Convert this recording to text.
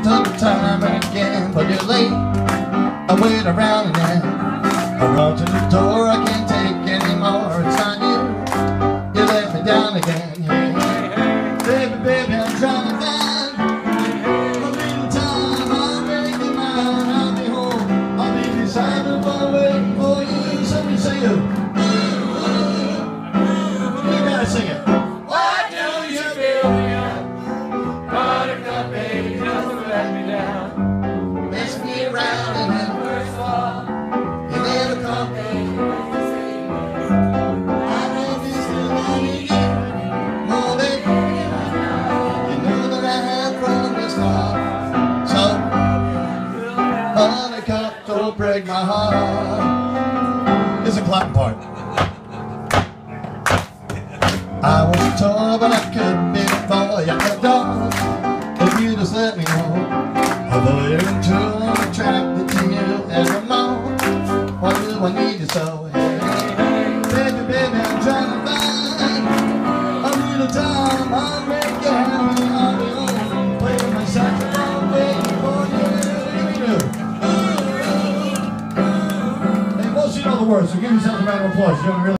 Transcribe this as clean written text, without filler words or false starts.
took time and again, but you're late. I wait around and then I run to the door. I can't take anymore. It's on you. You let me down again. Yeah. Baby, baby, I'm trying to find a little time. I'll make it mine. I'll be home. I'll be beside the bar waiting for you. Somebody sing it. You gotta sing it. Why do you feel me up? Buttercup, baby, just let me down. Mess me around and then First of all, you never come. I know this is not easy. More baby, you know that I have from the start. So, buttercup, don't break my heart. It's a clapping part. I was told, but I couldn't be for you at all. If you just let me know, although you're true, I'm attracted to you every more. Why do I need you so? Hey, baby, baby, I'm trying to find a little time. I'll make you happy. I'll be home, play with my saxophone, waiting for you. Hey, most of you know the words, so give yourself a round of applause. You're doing really